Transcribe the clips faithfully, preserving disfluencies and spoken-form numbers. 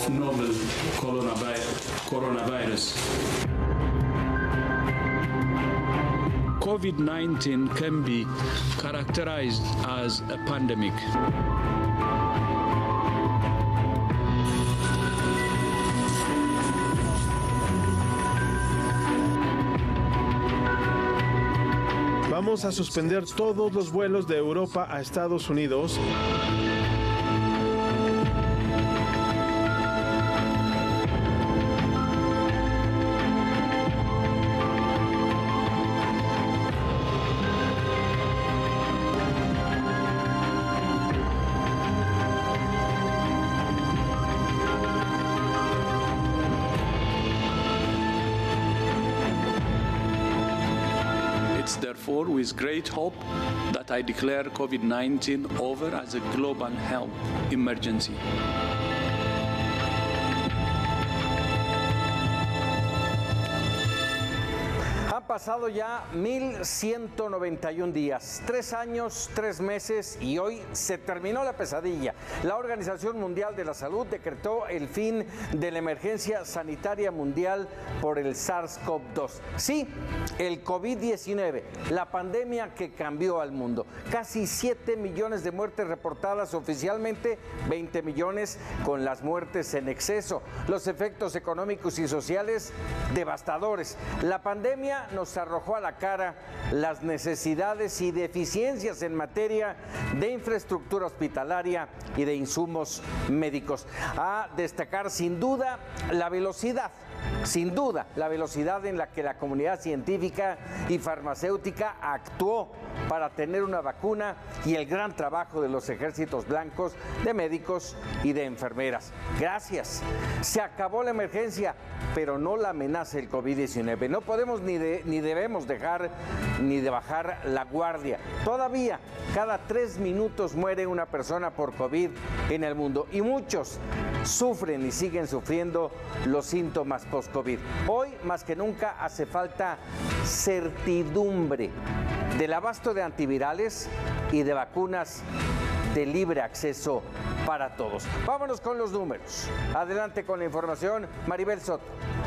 novel coronavirus. COVID nineteen can be characterized as a pandemic. Vamos a suspender todos los vuelos de Europa a Estados Unidos. Therefore, with great hope that I declare COVID nineteen over as a global health emergency. Han pasado ya mil ciento noventa y un días, tres años, tres meses y hoy se terminó la pesadilla. La Organización Mundial de la Salud decretó el fin de la emergencia sanitaria mundial por el SARS CoV dos. Sí, el COVID diecinueve, la pandemia que cambió al mundo. Casi siete millones de muertes reportadas oficialmente, veinte millones con las muertes en exceso. Los efectos económicos y sociales devastadores. La pandemia nos arrojó a la cara las necesidades y deficiencias en materia de infraestructura hospitalaria y de insumos médicos. A destacar sin duda la velocidad, sin duda la velocidad en la que la comunidad científica y farmacéutica actuó para tener una vacuna y el gran trabajo de los ejércitos blancos, de médicos y de enfermeras. Gracias. Se acabó la emergencia, pero no la amenaza el COVID diecinueve. No podemos ni, de, ni debemos dejar ni de bajar la guardia. Todavía cada tres minutos muere una persona por COVID en el mundo y muchos sufren y siguen sufriendo los síntomas post-COVID. Hoy más que nunca hace falta certidumbre del abasto de antivirales y de vacunas de libre acceso para todos. Vámonos con los números. Adelante con la información, Maribel Soto.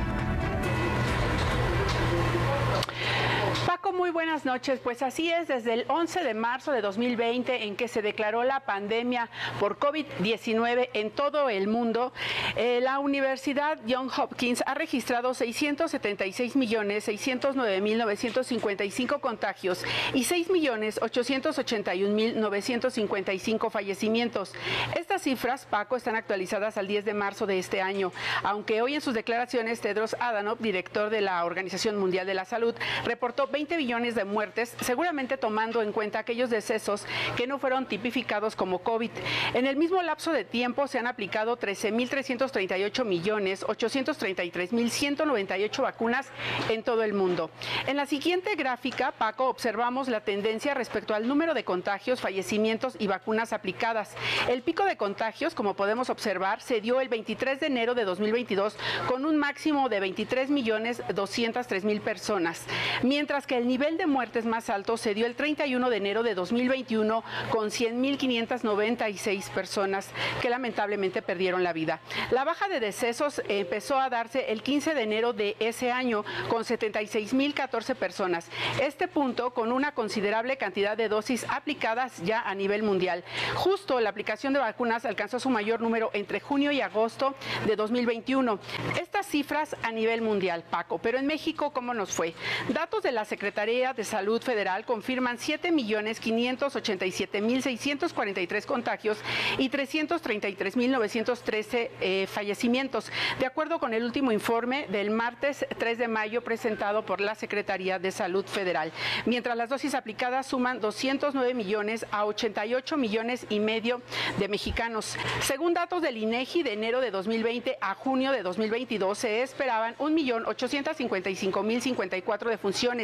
Paco, muy buenas noches. Pues así es, desde el once de marzo de dos mil veinte, en que se declaró la pandemia por COVID diecinueve en todo el mundo, eh, la Universidad Johns Hopkins ha registrado seiscientos setenta y seis millones seiscientos nueve mil novecientos cincuenta y cinco contagios y seis millones ochocientos ochenta y un mil novecientos cincuenta y cinco fallecimientos. Estas cifras, Paco, están actualizadas al diez de marzo de este año, aunque hoy en sus declaraciones Tedros Adhanom, director de la Organización Mundial de la Salud, reportó veinte millones de muertes, seguramente tomando en cuenta aquellos decesos que no fueron tipificados como COVID. En el mismo lapso de tiempo se han aplicado trece mil trescientos treinta y ocho millones ochocientos treinta y tres mil ciento noventa y ocho vacunas en todo el mundo. En la siguiente gráfica, Paco, observamos la tendencia respecto al número de contagios, fallecimientos y vacunas aplicadas. El pico de contagios, como podemos observar, se dio el veintitrés de enero de dos mil veintidós con un máximo de veintitrés millones doscientos tres mil personas, mientras que el nivel de muertes más alto se dio el treinta y uno de enero de dos mil veintiuno con cien mil quinientas noventa y seis personas que lamentablemente perdieron la vida. La baja de decesos empezó a darse el quince de enero de ese año con setenta y seis mil catorce personas. Este punto con una considerable cantidad de dosis aplicadas ya a nivel mundial. Justo la aplicación de vacunas alcanzó su mayor número entre junio y agosto de dos mil veintiuno. Estas cifras a nivel mundial, Paco, pero en México, ¿cómo nos fue? Datos de la Secretaría de Salud Federal confirman siete millones quinientos ochenta y siete mil seiscientos cuarenta y tres contagios y trescientos treinta y tres mil novecientos trece eh, fallecimientos, de acuerdo con el último informe del martes tres de mayo presentado por la Secretaría de Salud Federal, mientras las dosis aplicadas suman doscientos nueve millones a ochenta y ocho millones y medio de mexicanos. Según datos del INEGI de enero de dos mil veinte a junio de dos mil veintidós, se esperaban un millón ochocientos cincuenta y cinco mil cincuenta y cuatro defunciones,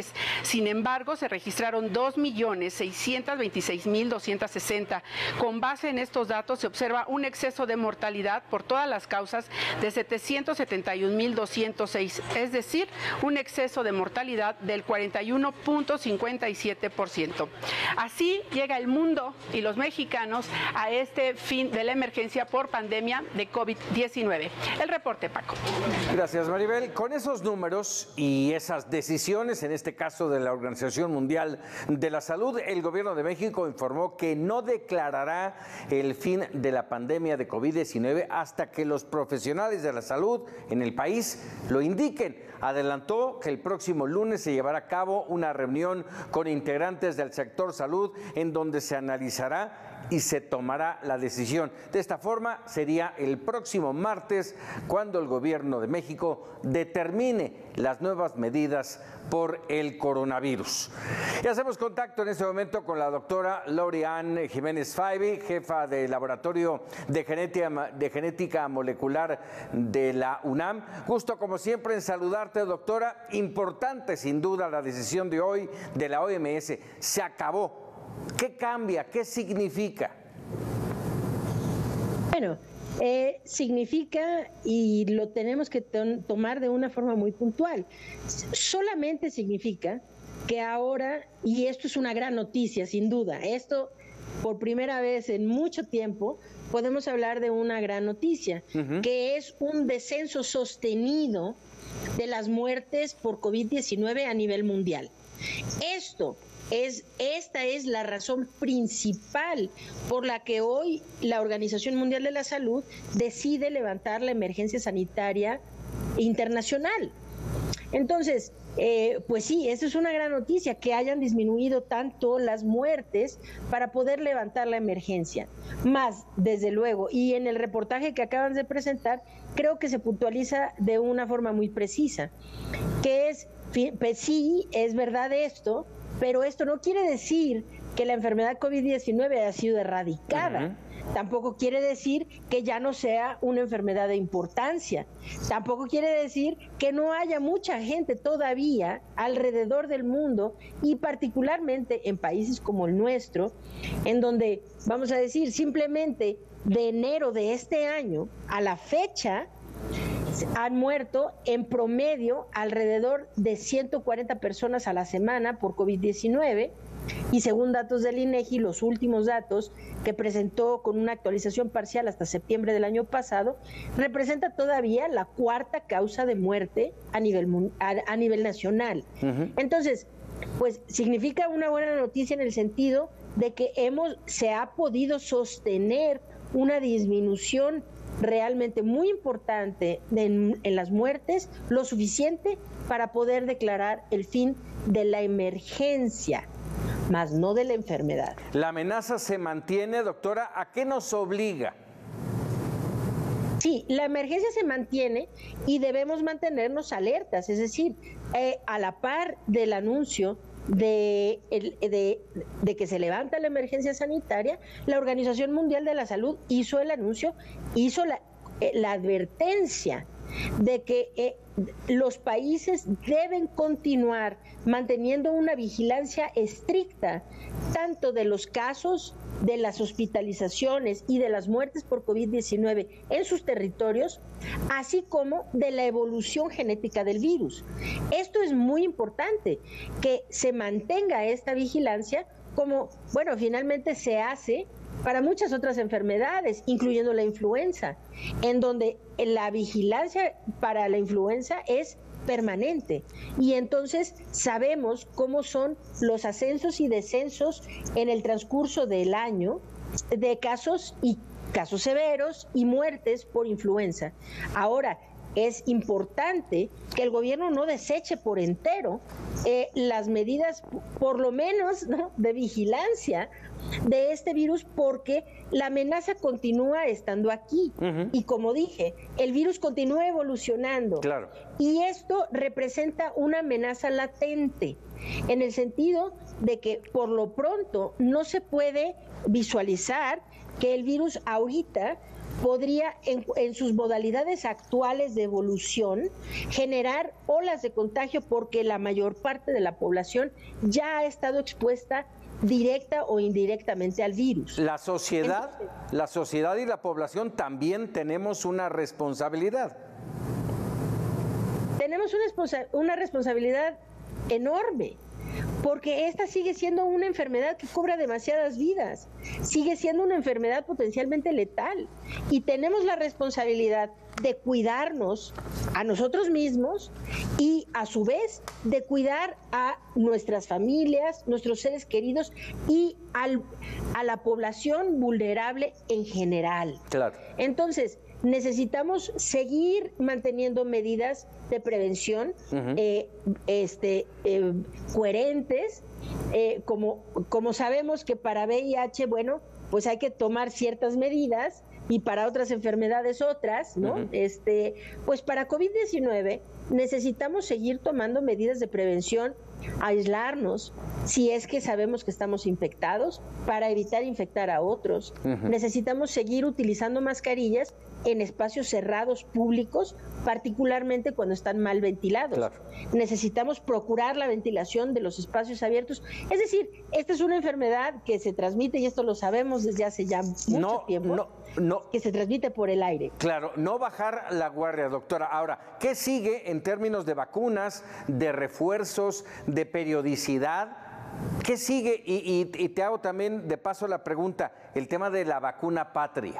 Sin embargo, se registraron dos millones seiscientos veintiséis mil doscientos sesenta. Con base en estos datos, se observa un exceso de mortalidad por todas las causas de setecientos setenta y un mil doscientos seis, es decir, un exceso de mortalidad del cuarenta y uno punto cincuenta y siete por ciento. Así llega el mundo y los mexicanos a este fin de la emergencia por pandemia de COVID diecinueve. El reporte, Paco. Gracias, Maribel. Con esos números y esas decisiones, en este caso de la Organización Mundial de la Salud, el gobierno de México informó que no declarará el fin de la pandemia de COVID diecinueve hasta que los profesionales de la salud en el país lo indiquen. Adelantó que el próximo lunes se llevará a cabo una reunión con integrantes del sector salud en donde se analizará y se tomará la decisión. De esta forma, sería el próximo martes cuando el gobierno de México determine las nuevas medidas por el coronavirus. Y hacemos contacto en este momento con la doctora Lori-Ann Jiménez Faibi, jefa del Laboratorio de Genética, de Genética Molecular de la UNAM. Gusto, como siempre, en saludarte, doctora. Importante, sin duda, la decisión de hoy de la O M S. Se acabó. ¿Qué cambia? ¿Qué significa? Bueno, eh, significa, y lo tenemos que to- tomar de una forma muy puntual, solamente significa que ahora, y esto es una gran noticia, sin duda, esto por primera vez en mucho tiempo podemos hablar de una gran noticia, uh-huh. que es un descenso sostenido de las muertes por COVID diecinueve a nivel mundial. Esto Es, esta es la razón principal por la que hoy la Organización Mundial de la Salud decide levantar la emergencia sanitaria internacional. Entonces, eh, pues sí, esa es una gran noticia, que hayan disminuido tanto las muertes para poder levantar la emergencia. Más, desde luego, y en el reportaje que acaban de presentar, creo que se puntualiza de una forma muy precisa, que es, pues sí, es verdad esto, pero esto no quiere decir que la enfermedad COVID diecinueve haya sido erradicada. Uh-huh. Tampoco quiere decir que ya no sea una enfermedad de importancia. Tampoco quiere decir que no haya mucha gente todavía alrededor del mundo, y particularmente en países como el nuestro, en donde, vamos a decir, simplemente de enero de este año a la fecha, han muerto en promedio alrededor de ciento cuarenta personas a la semana por COVID diecinueve, y según datos del INEGI, los últimos datos que presentó con una actualización parcial hasta septiembre del año pasado, representa todavía la cuarta causa de muerte a nivel, a, a nivel nacional. Uh-huh. Entonces, pues significa una buena noticia en el sentido de que hemos, se ha podido sostener una disminución realmente muy importante de, en, en las muertes, lo suficiente para poder declarar el fin de la emergencia, más no de la enfermedad. ¿La amenaza se mantiene, doctora? ¿A qué nos obliga? Sí, la emergencia se mantiene y debemos mantenernos alertas, es decir, eh, a la par del anuncio De, de, de que se levanta la emergencia sanitaria, la Organización Mundial de la Salud hizo el anuncio, hizo la, la advertencia de que eh, los países deben continuar manteniendo una vigilancia estricta, tanto de los casos, de las hospitalizaciones y de las muertes por COVID diecinueve en sus territorios, así como de la evolución genética del virus. Esto es muy importante, que se mantenga esta vigilancia, como, bueno, finalmente se hace para muchas otras enfermedades, incluyendo la influenza, en donde la vigilancia para la influenza es permanente, y entonces sabemos cómo son los ascensos y descensos en el transcurso del año de casos y casos severos y muertes por influenza. Ahora, es importante que el gobierno no deseche por entero eh, las medidas, por lo menos, ¿no?, de vigilancia de este virus, porque la amenaza continúa estando aquí. Uh-huh. Y como dije, el virus continúa evolucionando. Claro. Y esto representa una amenaza latente, en el sentido de que por lo pronto no se puede visualizar que el virus ahorita podría, en, en sus modalidades actuales de evolución, generar olas de contagio porque la mayor parte de la población ya ha estado expuesta directa o indirectamente al virus. La sociedad, Entonces, la sociedad y la población también tenemos una responsabilidad. Tenemos una, una responsabilidad enorme, porque esta sigue siendo una enfermedad que cobra demasiadas vidas, sigue siendo una enfermedad potencialmente letal, y tenemos la responsabilidad de cuidarnos a nosotros mismos y a su vez de cuidar a nuestras familias, nuestros seres queridos y al, a la población vulnerable en general. Claro. Entonces, necesitamos seguir manteniendo medidas de prevención uh-huh. eh, este, eh, coherentes, eh, como, como sabemos que para V I H, bueno, pues hay que tomar ciertas medidas y para otras enfermedades otras, ¿no? Uh-huh. Este, pues para COVID diecinueve necesitamos seguir tomando medidas de prevención, aislarnos si es que sabemos que estamos infectados para evitar infectar a otros. Uh-huh. Necesitamos seguir utilizando mascarillas en espacios cerrados públicos, particularmente cuando están mal ventilados. Claro. Necesitamos procurar la ventilación de los espacios abiertos. Es decir, esta es una enfermedad que se transmite, y esto lo sabemos desde hace ya mucho no, tiempo, no, no. que se transmite por el aire. Claro, no bajar la guardia, doctora. Ahora, ¿qué sigue en términos de vacunas, de refuerzos, de periodicidad? ¿Qué sigue? Y, y, y te hago también de paso la pregunta, el tema de la vacuna patria.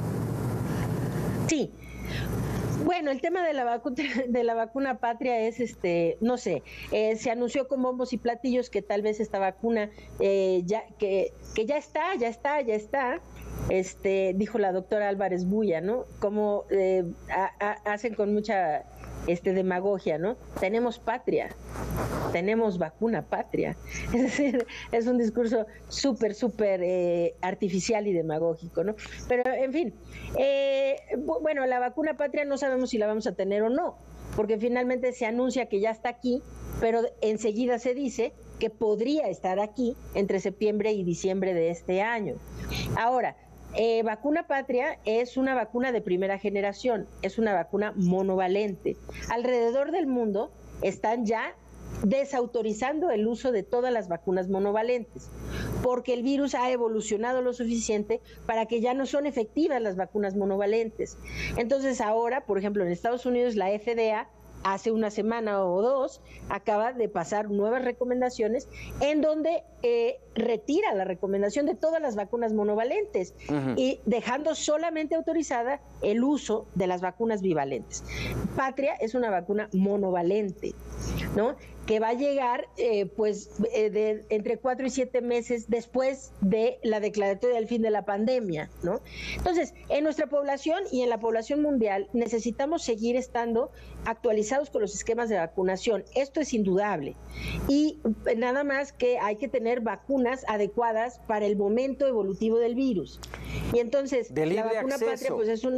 Sí. Bueno, el tema de la vacuna de la vacuna patria es, este, no sé, eh, se anunció con bombos y platillos que tal vez esta vacuna eh, ya que que ya está, ya está, ya está. Este, dijo la doctora Álvarez Bulla, ¿no? Como eh, a, a, hacen con mucha este demagogia, ¿no? Tenemos patria, tenemos vacuna patria. Es decir, es un discurso súper, súper eh, artificial y demagógico, ¿no? Pero, en fin, eh, bueno, la vacuna patria no sabemos si la vamos a tener o no, porque finalmente se anuncia que ya está aquí, pero enseguida se dice que podría estar aquí entre septiembre y diciembre de este año. Ahora, Eh, vacuna patria es una vacuna de primera generación, es una vacuna monovalente. Alrededor del mundo están ya desautorizando el uso de todas las vacunas monovalentes, porque el virus ha evolucionado lo suficiente para que ya no son efectivas las vacunas monovalentes. Entonces ahora, por ejemplo, en Estados Unidos la F D A hace una semana o dos acaba de pasar nuevas recomendaciones en donde eh, retira la recomendación de todas las vacunas monovalentes uh-huh. y dejando solamente autorizada el uso de las vacunas bivalentes. Patria es una vacuna monovalente, ¿no? Que va a llegar eh, pues eh, de entre cuatro y siete meses después de la declaratoria del fin de la pandemia, ¿no? Entonces, en nuestra población y en la población mundial necesitamos seguir estando actualizados con los esquemas de vacunación. Esto es indudable. Y nada más que hay que tener vacunas adecuadas para el momento evolutivo del virus. Y entonces, de la vacuna acceso. patria pues es un...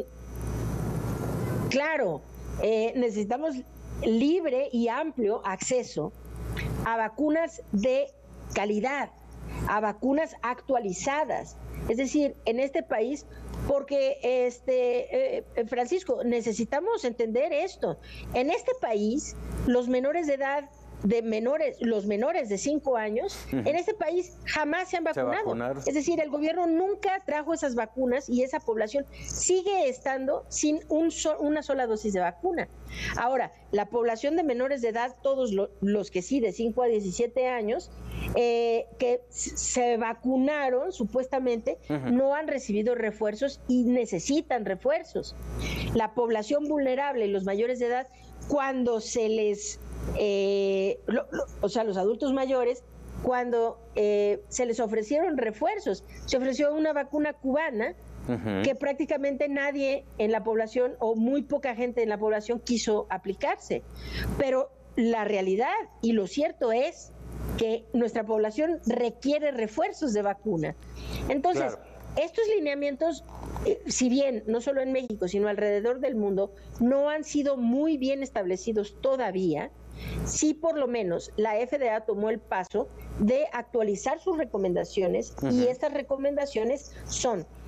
Claro, eh, necesitamos libre y amplio acceso a vacunas de calidad, a vacunas actualizadas. Es decir, en este país, porque este eh, Francisco, necesitamos entender esto. En este país, los menores de edad de menores, los menores de cinco años, uh-huh. en este país jamás se han vacunado. Se es decir, el gobierno nunca trajo esas vacunas y esa población sigue estando sin un so, una sola dosis de vacuna. Ahora, la población de menores de edad, todos lo, los que sí, de cinco a diecisiete años, eh, que se vacunaron supuestamente, uh-huh. no han recibido refuerzos y necesitan refuerzos. La población vulnerable y los mayores de edad, cuando se les Eh, lo, lo, o sea, los adultos mayores, cuando eh, se les ofrecieron refuerzos, se ofreció una vacuna cubana uh-huh. que prácticamente nadie en la población o muy poca gente en la población quiso aplicarse. Pero la realidad y lo cierto es que nuestra población requiere refuerzos de vacuna. Entonces, claro. estos lineamientos, eh, si bien no solo en México, sino alrededor del mundo, no han sido muy bien establecidos todavía, sí por lo menos la F D A tomó el paso de actualizar sus recomendaciones uh-huh. y estas recomendaciones son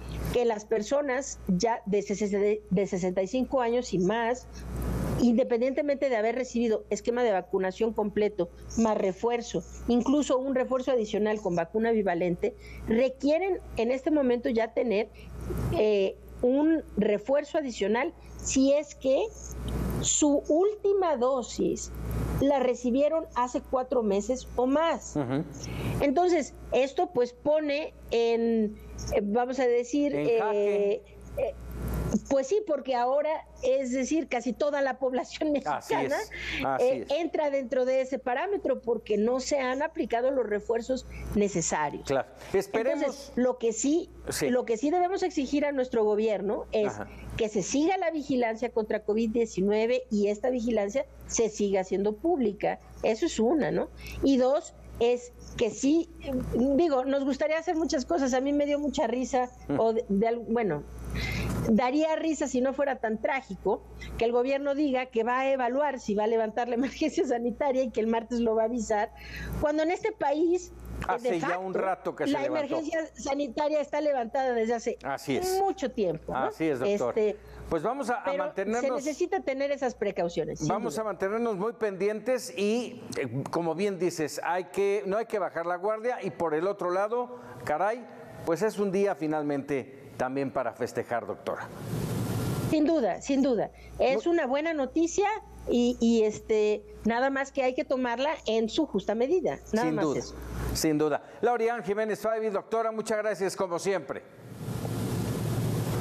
que las personas ya de sesenta y cinco años y más, independientemente de haber recibido esquema de vacunación completo, más refuerzo, incluso un refuerzo adicional con vacuna bivalente, requieren en este momento ya tener eh, un refuerzo adicional si es que su última dosis la recibieron hace cuatro meses o más. Uh-huh. Entonces, esto pues pone en, eh, vamos a decir, eh, eh, pues sí, porque ahora, es decir, casi toda la población mexicana Así es. Así eh, es. entra dentro de ese parámetro porque no se han aplicado los refuerzos necesarios. Claro. Esperemos. Entonces, lo que sí, sí. lo que sí debemos exigir a nuestro gobierno es Ajá. que se siga la vigilancia contra COVID diecinueve y esta vigilancia se siga haciendo pública. Eso es una, ¿no? Y dos, es que sí, digo, nos gustaría hacer muchas cosas. A mí me dio mucha risa, mm. o de, de, bueno, daría risa si no fuera tan trágico que el gobierno diga que va a evaluar si va a levantar la emergencia sanitaria y que el martes lo va a avisar, cuando en este país hace de facto, ya un rato que se la levantó. emergencia sanitaria está levantada desde hace Así es. mucho tiempo, ¿no? Así es, doctor. Este, pues vamos a, a mantenernos. Se necesita tener esas precauciones. Vamos duda. a mantenernos muy pendientes y, eh, como bien dices, hay que no hay que bajar la guardia y por el otro lado, caray, pues es un día finalmente también para festejar, doctora. Sin duda, sin duda. Es una buena noticia y, y este nada más que hay que tomarla en su justa medida. Nada sin más duda, eso. Sin duda. Laurian Jiménez Faibi, doctora, muchas gracias como siempre.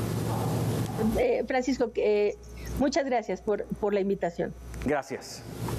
Eh, Francisco, eh, muchas gracias por, por la invitación. Gracias.